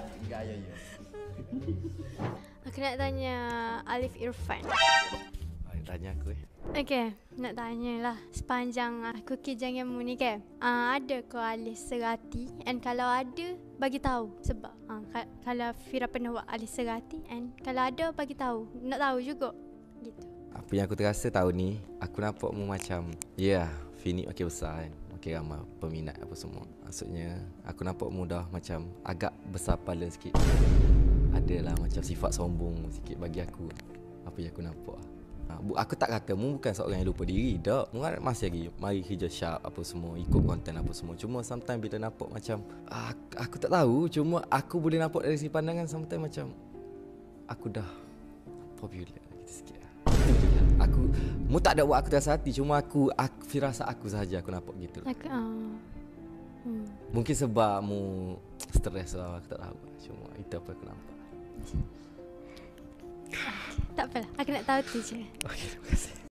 Gaya ya. Aku nak tanya Alif Irfan. Tanya aku Okay, nak tanya lah. Sepanjang aku jangan mu ni kan, ada ke alis serati? And kalau ada, bagi tahu sebab. Kalau Fira pernah buat alis serati, and kalau ada, bagi tahu. Nak tahu juga. Gitu. apa yang aku terasa tahun ni, aku nampak mu macam Finik makin besar kan, makin ramai peminat apa semua. Maksudnya aku nampak mu dah macam agak besar kepala sikit. Adalah macam sifat sombong sikit bagi aku. Apa yang aku nampak. Aku tak kata mu bukan seorang yang lupa diri. Tak, mu masih lagi mari kerja sharp apa semua, ikut konten apa semua. Cuma sometimes bila nampak macam aku tak tahu, cuma aku boleh nampak dari segi pandangan sometimes macam aku dah popular gitu sikit. Aku mu tak ada buat aku terasa hati, cuma aku firasat aku sahaja aku nampak gitu. Mungkin sebab mu stres lah, aku tak tahu. Cuma itu apa aku nampak. Tak apalah, aku nak tahu tu je. Okey, terima kasih.